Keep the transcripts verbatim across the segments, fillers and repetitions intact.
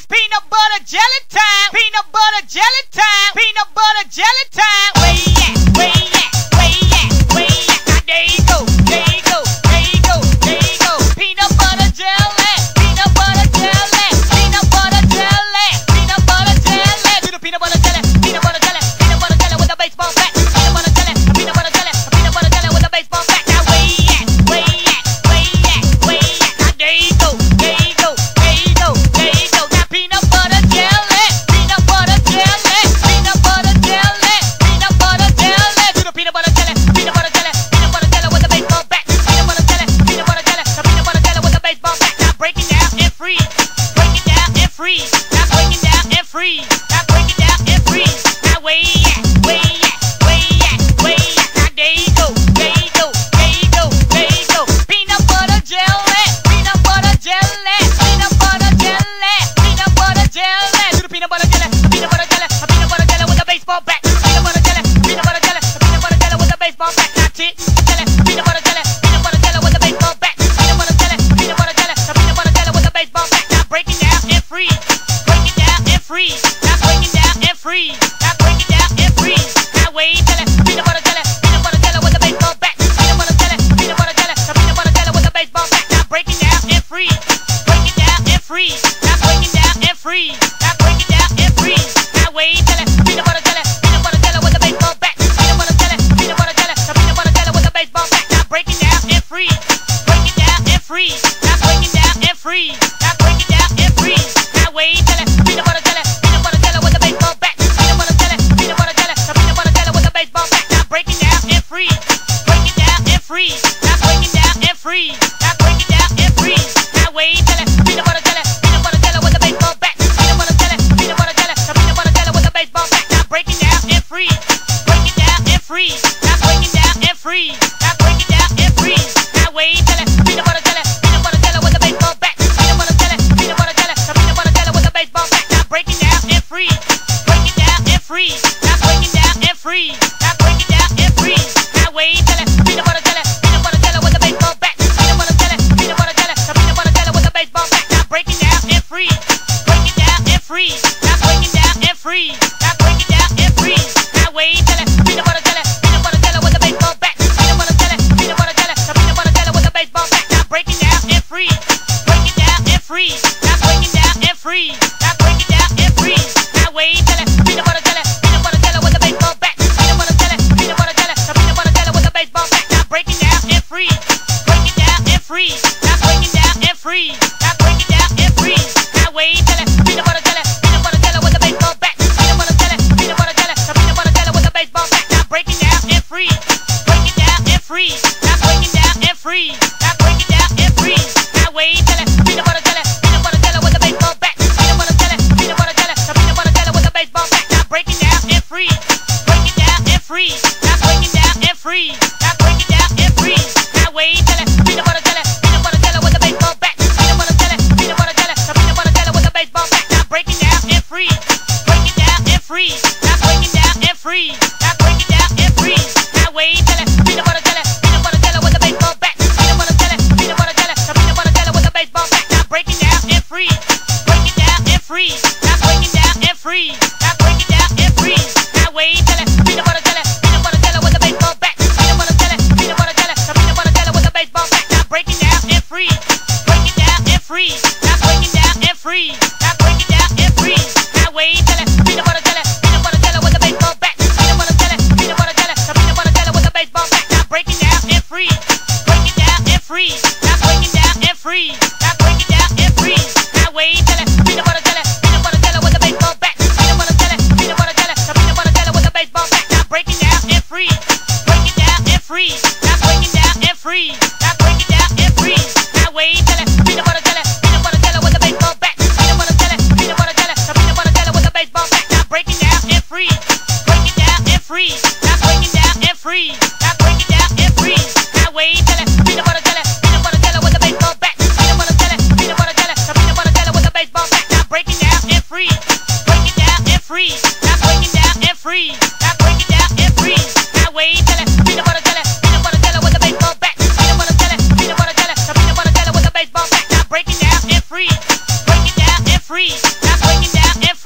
Peanut butter jelly time. Peanut butter jelly time. Peanut butter jelly time. Where you at? Where you at? Where you at? Where you at? Now there you go. There you go. There you go. There you go. Peanut butter jelly. Peanut butter jelly. Peanut butter jelly. Peanut butter jelly. Do the peanut butter jelly. Peanut butter jelly. Peanut butter jelly with a baseball bat. Peanut butter jelly. Peanut butter jelly. Peanut butter jelly with a baseball bat. Now where you at? Where you at? Where you at? Where you at? Now there you go. There you go. There you go. There you go. Now peanut butter jelly. Peanut butter jelly. Peanut butter jelly. Peanut butter jelly. Do the peanut butter jelly. Peanut butter jelly. Peanut butter jelly with a baseball bat. Peanut butter jelly. Peanut butter jelly. Peanut butter jelly with a baseball bat. Now break it down and freeze. Break it down and freeze. Now break it down and freeze. Now break it down and freeze. Now where you at? Where you at? Where you at? Where you at? Now there you go. There you go. There you go. There you go. Peanut butter jelly. Peanut butter jelly. Peanut butter jelly. Peanut butter jelly. Do the peanut butter jelly. Peanut butter jelly. Peanut butter jelly with a baseball bat. Peanut butter jelly. Peanut butter jelly. Peanut butter jelly with a baseball bat. Now tits jelly. Peanut butter jelly. Peanut butter jelly with a baseball bat. Peanut butter jelly. Peanut butter jelly. Peanut butter jelly with a baseball bat. Now break it down and freeze. Break it down and freeze. Now break it down and freeze. Now break it down and freeze. Now where you jelly? Peanut butter jelly. Peanut butter jelly with a baseball bat. Peanut butter jelly. Peanut butter jelly. Peanut butter jelly with a baseball bat. Now break it down and freeze. Break it down and freeze. Now break it down and freeze. Now break it down and freeze. Now where you jelly? Peanut butter jelly. Peanut butter jelly with a baseball bat. Peanut butter jelly. Peanut butter jelly. Peanut butter jelly with a baseball bat. Now break it down and freeze. Break it down and freeze. Now break it down and freeze. Now break it down and freeze. Now where you jelly? Peanut butter jelly. Peanut butter jelly with a baseball bat. Peanut butter jelly. Peanut butter jelly. Peanut butter jelly with a baseball bat. Now break it down and freeze. Break it down and freeze. Now break it down and freeze. Now break it down and freeze. Now where you jelly? Peanut butter jelly. Peanut butter jelly with a baseball bat. Peanut butter jelly. Peanut butter jelly. Peanut butter jelly with a baseball bat. Now break it down and freeze. Break it down and freeze. Now break it down and freeze. Now break it down and freeze. Now where you jelly? Peanut butter jelly. Peanut butter jelly with a baseball bat. Peanut butter jelly. Peanut butter jelly. Peanut butter jelly with a baseball bat. Now break it down and freeze. Break it down and freeze. Now break it down and freeze. Now break it down and freeze. Now where you jelly? Peanut butter jelly. Peanut butter jelly with a baseball bat. Peanut butter jelly. Peanut butter jelly. Peanut butter jelly with a baseball bat. Now break it down and freeze. Break it down and freeze. Now break it down and freeze. Now break it down and freeze. Now where you jelly? Peanut butter jelly. Peanut butter jelly with a baseball bat. Peanut butter jelly. Peanut butter jelly. Peanut butter jelly with a baseball bat. Now break it down and freeze. Break it down and freeze. Now break it down and freeze. Now break it down and freeze. Now where you jelly? Peanut butter jelly. Peanut butter jelly with a baseball bat. Peanut butter jelly. Peanut butter jelly. Peanut butter jelly with a baseball bat. Now break it down and freeze. Break it down and freeze. Now break it down and freeze. Now break it down and freeze. Now where you jelly? Peanut butter jelly. Peanut butter jelly with a baseball bat. Peanut butter jelly. Peanut butter jelly. Peanut butter jelly with a baseball bat. Now break it down and freeze. Break it down and freeze. Now break it down and freeze. Now break it down and freeze. Now where you jelly? Peanut butter jelly. Peanut butter jelly with a baseball bat. Peanut butter jelly. Peanut butter jelly. Peanut butter jelly with a baseball bat. Now break it down and freeze. Break it down and freeze. Now break it down and freeze. Now break it down and freeze. Now where you jelly? Peanut butter jelly. Peanut butter jelly with a baseball bat. Peanut butter jelly. Peanut butter jelly. Peanut butter jelly with a baseball bat. Now break it down and freeze. Break it down and freeze. Now break it down and freeze. Now break it down and freeze. Now where you jelly? Peanut butter jelly. Peanut butter jelly with a baseball bat. Peanut butter jelly. Peanut butter jelly. Peanut butter jelly with a baseball bat. Now break it down and freeze. Break it down and freeze. Now break it down and freeze. Now break it down and freeze. Now where you jelly? Peanut butter jelly. Peanut butter jelly with a baseball bat. Peanut butter jelly. Peanut butter jelly. Peanut butter jelly with a baseball bat. Now break it down and freeze. Break it down and freeze. Now break it down and freeze. Now break it down and freeze. Now where you jelly? Peanut butter jelly. Peanut butter jelly with a baseball bat. Peanut butter jelly. Peanut butter jelly. Peanut butter jelly with a baseball bat. Now break it down and freeze. Break it down and freeze. Now break it down and freeze. Now break it down and freeze. Now where you jelly? Peanut butter jelly. Peanut butter jelly with a baseball bat. Peanut butter jelly. Peanut butter jelly. Peanut butter jelly with a baseball bat. Now break it down and freeze. Break it down and freeze. Now break it down and freeze. Now break it down and freeze. Now where you jelly? Peanut butter jelly. Peanut butter jelly with a baseball bat. Peanut butter jelly. Peanut butter jelly. Peanut butter jelly with a baseball bat. Now break it down and freeze. Break it down and freeze. Now break it down and freeze. Now break it down and freeze. Now where you jelly? Peanut butter jelly. Peanut butter jelly with a baseball bat. Peanut butter jelly. Peanut butter jelly. Peanut butter jelly with a baseball bat. Now break it down and freeze. Break it down and freeze. Now break it down and freeze. Now break it down and freeze. Now where you jelly? Peanut butter jelly. Peanut butter jelly with a baseball bat. Peanut butter jelly. Peanut butter jelly. Peanut butter jelly with a baseball bat. Now break it down and freeze. Break it down and freeze. Now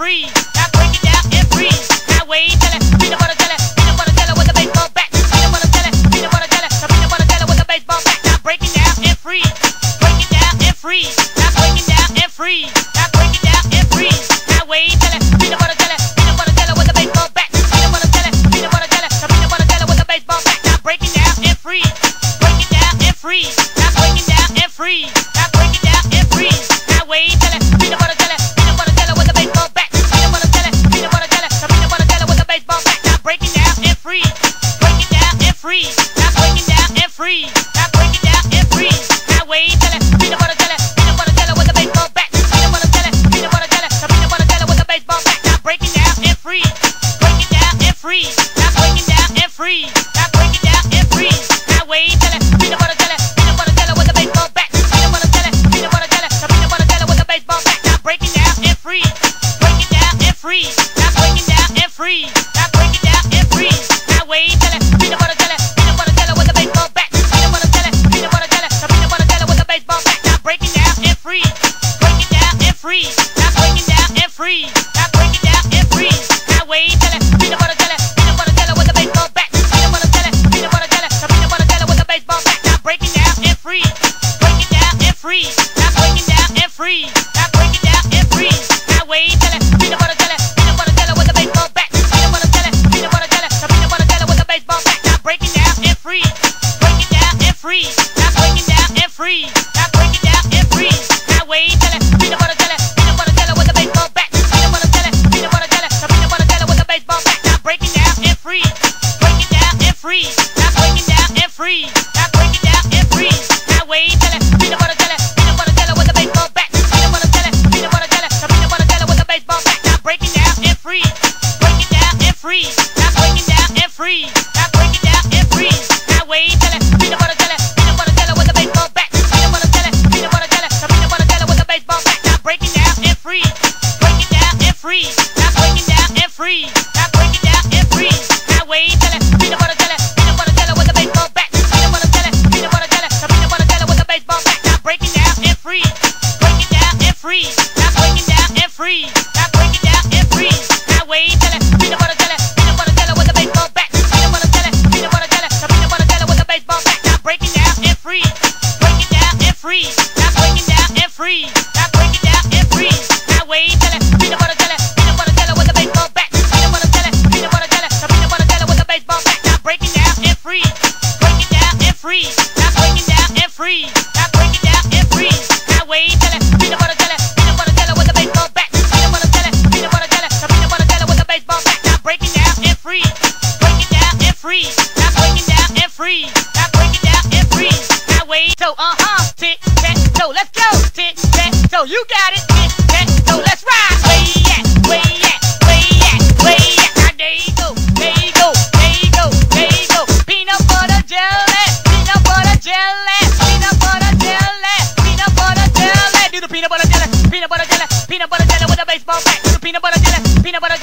free. Now break it down and freeze. Now wait till it. Peanut butter jelly, peanut butter jelly with a baseball bat. Peanut butter jelly, peanut butter jelly, peanut butter jelly with a baseball bat. Now break it down and freeze. Break it down and freeze. Now break it down and freeze. Now break it down and freeze. Now wait till it. Peanut butter jelly, peanut butter jelly with a baseball bat. Peanut butter jelly, peanut butter jelly, peanut butter jelly with a baseball bat. Now break it down and freeze. Break it down and freeze. Now break it down and freeze. Now break it down and freeze. Now wait till it. Peanut butter jelly, peanut butter jelly with a baseball bat. Peanut butter jelly, peanut butter jelly, peanut butter jelly with a baseball bat. Now break it down and freeze. Break it down and freeze. Now break it down and freeze. Now break it down and freeze. Now wait till it. Peanut butter jelly, peanut butter jelly with a baseball bat. Peanut butter jelly, peanut butter jelly, peanut butter jelly with a baseball bat. Now break it down and freeze. Break it down and freeze. Now break it down and freeze. Now break it down and freeze. Now wait till it. Peanut butter jelly, peanut butter jelly with a baseball bat. Peanut butter jelly, peanut butter jelly, peanut butter jelly with a baseball bat. Now break it down and freeze. Break it down and freeze. Now break it down and freeze. Now break it down and freeze. Now wait till it. Peanut butter jelly, peanut butter jelly with a baseball bat. Peanut butter jelly, peanut butter jelly, peanut butter jelly with a baseball bat. Now break it down and freeze. Break it down and freeze. Now break it down and freeze. Now break it down and freeze. Now wait till it. Peanut butter jelly, peanut butter jelly with a baseball bat. Peanut butter jelly, peanut butter jelly, peanut butter jelly with a baseball bat. Now break it down and freeze. Break it down and freeze. Now break it down and freeze. Now break it down and freeze. Now wait till it. Peanut butter jelly, peanut butter jelly with a baseball bat. Peanut butter jelly, peanut butter jelly, peanut butter jelly with a baseball bat. Now break it down and freeze. Break it down and freeze. Now break it down and freeze. Now break it down and freeze. Now wait till it. Peanut butter jelly, peanut butter jelly with a baseball bat. Peanut butter jelly, peanut butter jelly, peanut butter jelly with a baseball bat. Now break it down and freeze. Break it down and freeze. Now break it down and freeze. Now break it down and freeze. Now wait till it. Peanut butter jelly, peanut butter jelly with a baseball bat. Peanut butter jelly, peanut butter jelly, peanut butter jelly with a baseball bat. Now break it down and freeze. Break it down and freeze. Now break it down and freeze. Now break it down and freeze. Now wait till it. Peanut butter jelly, peanut butter jelly with a baseball bat. Peanut butter jelly, peanut butter jelly, peanut butter jelly with a baseball bat. Now break it down and freeze. Break it down and freeze. Now break it down and freeze. Now break it down and freeze. Now wait till it. Peanut butter jelly, peanut butter jelly with a baseball bat. Peanut butter jelly, peanut butter jelly, peanut butter jelly with a baseball bat. Now break it down and freeze. Break it down and freeze. Now break it down and freeze. Now break it down and freeze. Now wait till it. Peanut butter jelly, peanut butter jelly with a baseball bat. Peanut butter jelly, peanut butter jelly, peanut butter jelly with a baseball bat. Now break it down and freeze. Break it down and freeze. Now break it down and freeze. Now break it down and freeze. Now wait till it. Peanut butter jelly, peanut butter jelly with a baseball bat. Peanut butter jelly, peanut butter jelly, peanut butter jelly with a baseball bat. Now break it down and freeze. Break it down and freeze. Now break it down and freeze. Now break it down and freeze. Now wait till it. Peanut butter jelly, peanut butter jelly with a baseball bat. Peanut butter jelly, peanut butter jelly, peanut butter jelly with a baseball bat. Now break it down and freeze. Break it down and freeze. Now break it down and freeze. Now break it down and freeze. Now wait. So uh huh. Tic tac toe. Let's go. Tic tac toe. You got it. Tic tac toe. Let's ride. Way at, way at, way at, way at. Now there you go. There you go. There you go. There you go. Peanut butter jelly. Peanut butter jelly. Peanut butter jelly. Peanut butter jelly. Do the peanut butter jelly. Peanut butter jelly. Peanut butter jelly with a baseball bat. Do the peanut butter jelly. Peanut butter